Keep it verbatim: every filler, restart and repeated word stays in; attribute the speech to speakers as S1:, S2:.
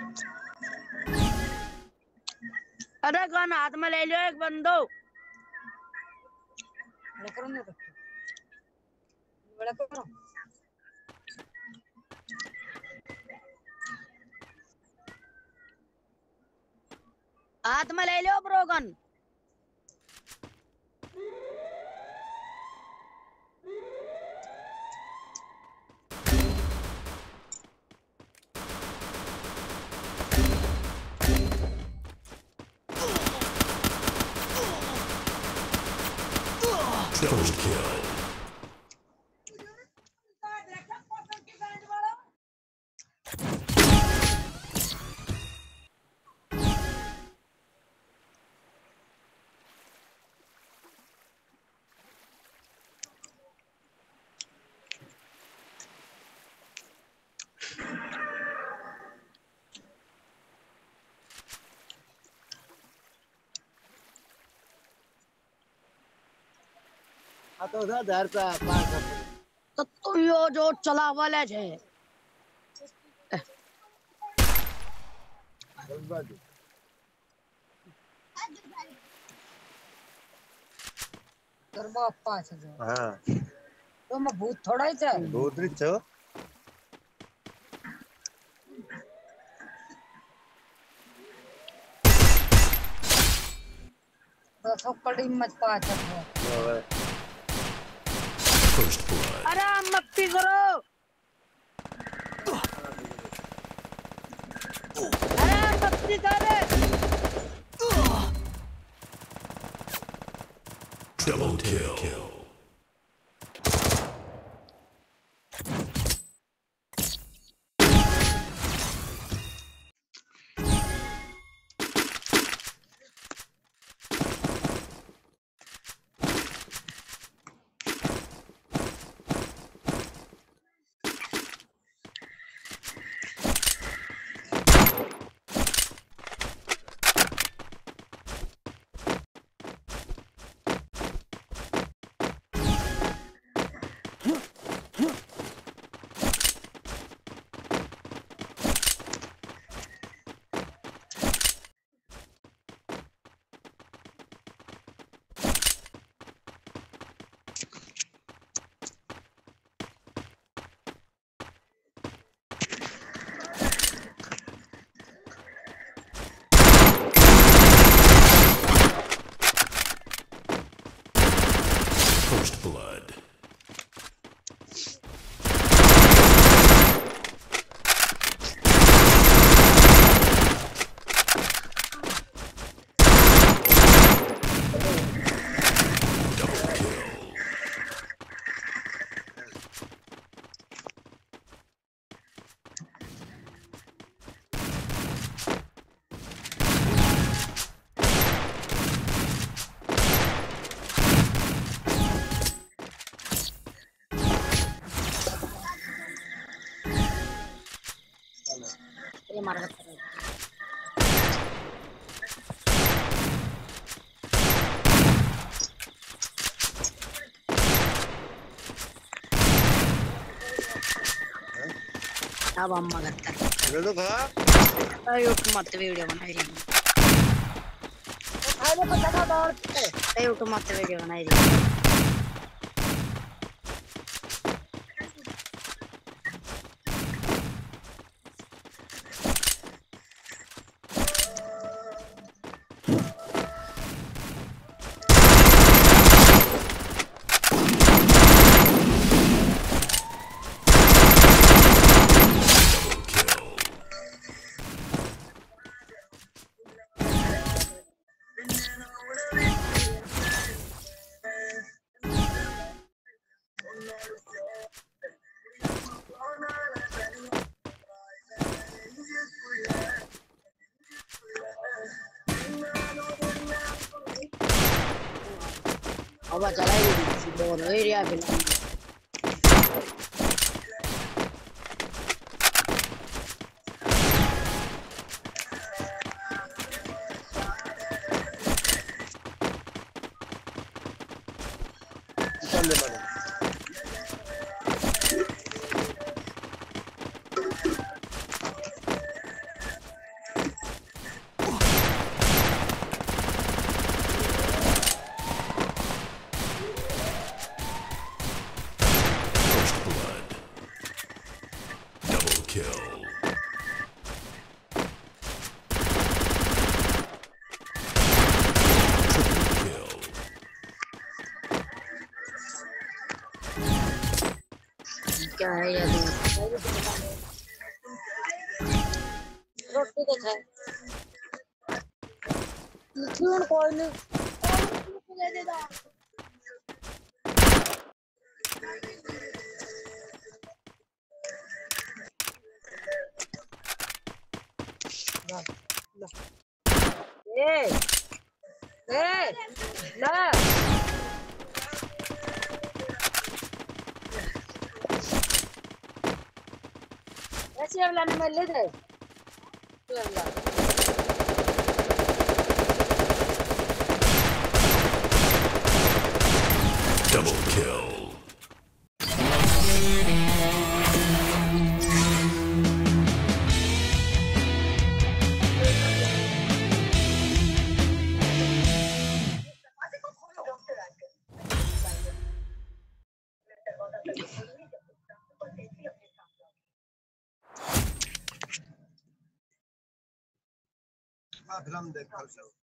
S1: अरे गन हाथ में ले लो एक बंदो।
S2: करो ना तो बड़ा करो।
S1: हाथ में ले लो ब्रो गन।
S3: Double kill.
S4: तो उधर घर पे पास
S1: तो तू यो जो चला वाला है
S2: करबो पास है।
S4: हां
S2: तो मैं भूत थोड़ा ही था।
S4: भूत नहीं छो।
S2: तो सब कड़ी मत पास है।
S1: अरे मक्की करो। अरे मक्की करे।
S3: Double kill. First blood.
S1: ये मार रहा अब अम्मा करता है।
S4: तो खा
S1: अरे उठ मत वीडियो बनाई रही।
S2: खाने को जगह दौड़ पे।
S1: अरे उठ मत वीडियो बनाई रही। अब चला ही बोल एरिया पे
S4: चलने पड़े।
S1: क्या है यार
S2: रोटी तो है क्यों कोई नहीं ले दे दा ए ए ना ऐसे वाला नंबर ले दे
S3: Double kill.
S4: फिल्म देख